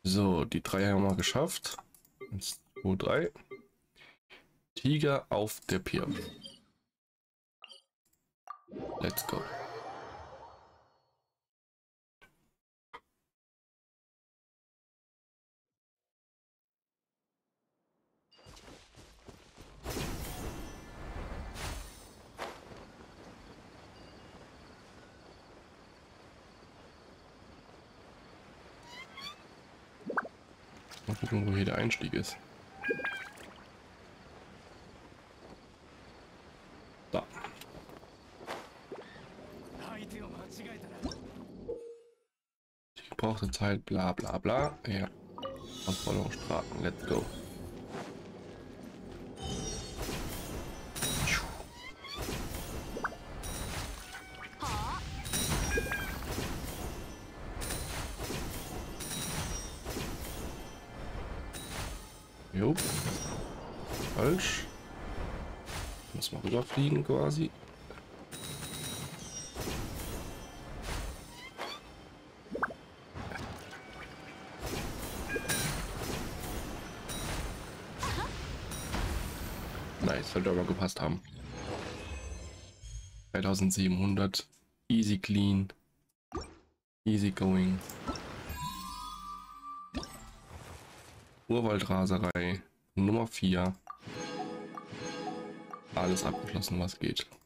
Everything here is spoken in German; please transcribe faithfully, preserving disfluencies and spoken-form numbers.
So, die drei haben wir geschafft. eins, zwei, drei. Tiger auf der Pier. Let's go. Mal gucken, wo hier der Einstieg ist. Da. Die gebrauchte Zeit, bla bla bla. Ja. Anforderungsstrafen, let's go. Jo. Falsch. Muss mal rüberfliegen quasi. Nice, sollte aber gepasst haben. dreitausendsiebenhundert. Easy clean. Easy going. Urwaldraserei. Nummer vier. Alles abgeschlossen, was geht.